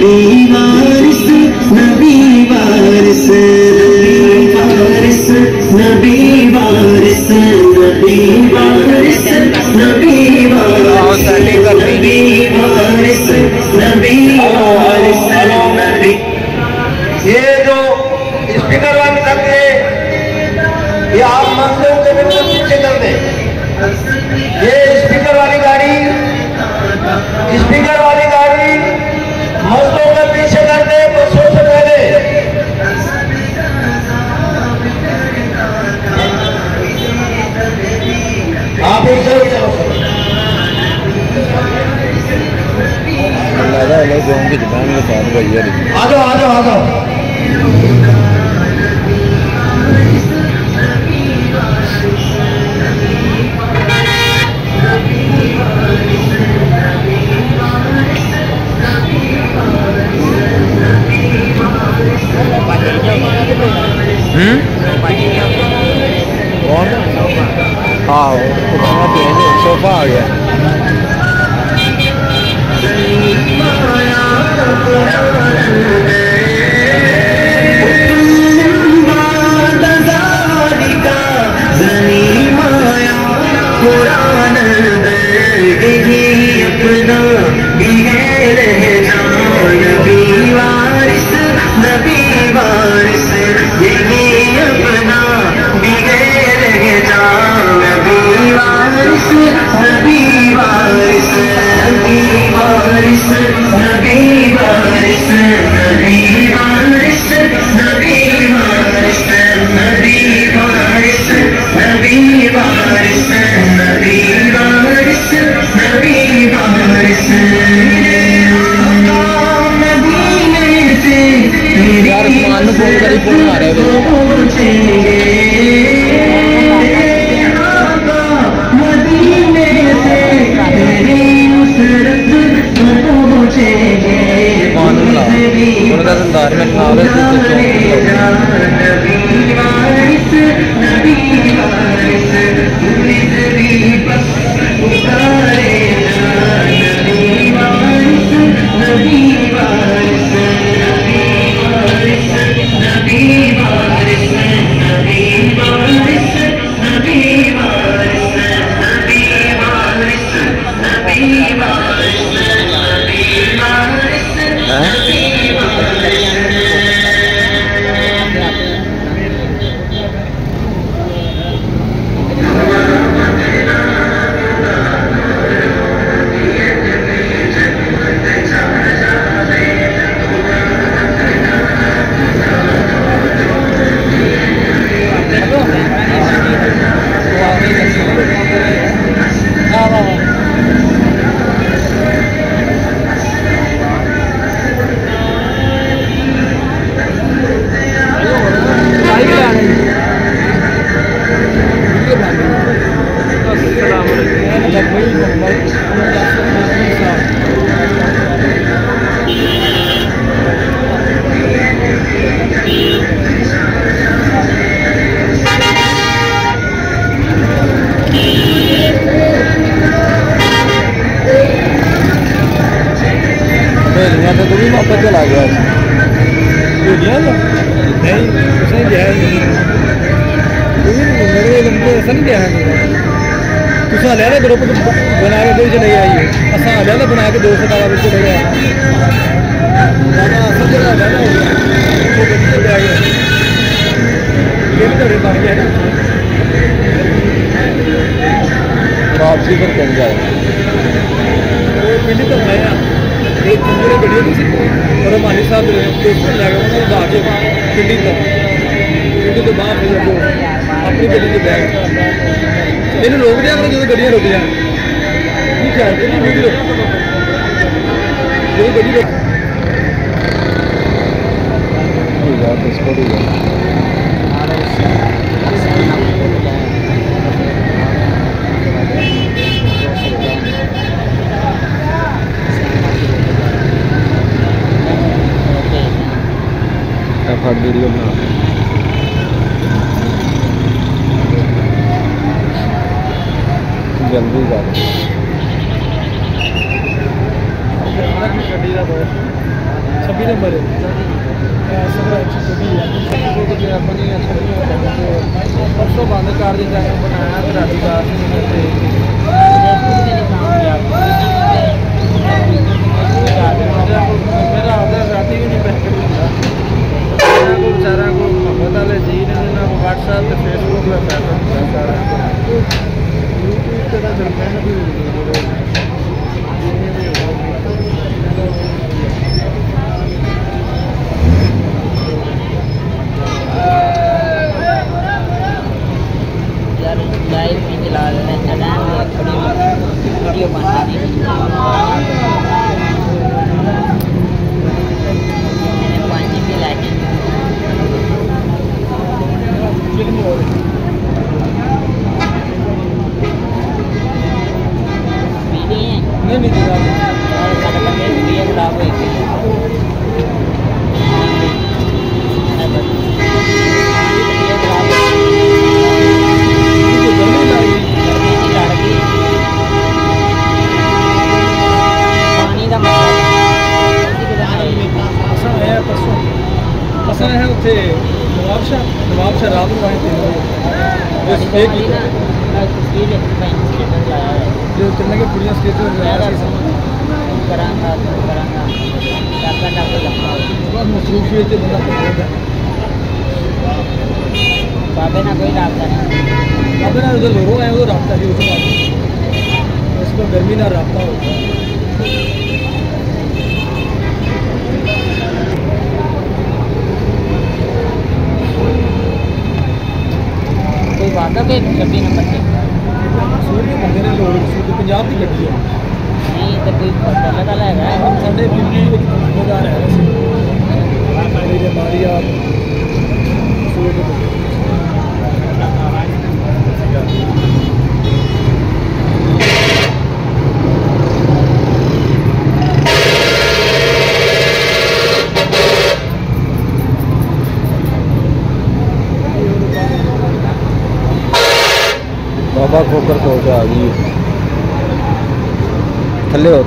नबी वारिस नबी वारिस नबी वारिस नबी वारिस नबी वारिस नबी वारिस नबी वारिस नबी। ये जो स्पीकर वाली तक है ये आप मंदिर के बिल्कुल पीछे कर दे। ये स्पीकर वाली गाड़ी मस्जिदों के पीछे कर दे बसों से पहले। आप एक जरूर चलो आ जाओ आ जाओ आ जाओ। हाँ सोफा आ गया। चला गया नहीं गया मेरे लंबे ऐसा नहीं गया तुम लिया ग्रुप बना के दो चले गया असा लिया बना के 200 डाला चले गया वापसी पर कौन जाए पिंडी तो मैं मेरे गड्डी और मानी साहब लैके बाहर पिंडी तो बाहर अपनी गड्डी के बैग इन रोक दिया करो जो गड्डियाँ रुक जाए जो गड्डी वीडियो बना जल्दी कर गड्डी का बहुत की नंबर है परसों बंद कर दिता बनाया राती मेरा राती भी नहीं बेहतर बेचारा को मोहब्बत वाले जी ने व्हाट्सएप ते फेसबुक का पैसा सारा यूट्यूब तेरा चलता है लाइव भी चला रहे हैं वीडियो बनाने पानी भी लाके नहीं वीडियो खराब हुई असा है उत्थे नवाब शाह रात को आए थे जो चलने के कुड़ियाँ स्टेज मसरूफियत बंदा बाबे ना कोई रास्ता नहीं बाबे ना उधर लोरो है उधर रास्ता ही उसको गर्मी ना रास्ता होता है कोई वादा कोई 26 नंबर से सूर्य बंदे ने लोग पंजाब की गड्डी है नहीं तो कोई पता लगा है साढ़े बिल्ली मज़ेदार है मेरे मारी आप सूर्य बाबा खोकर को आ गई थले हो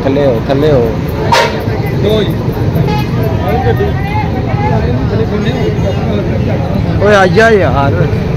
ओए आ जा यार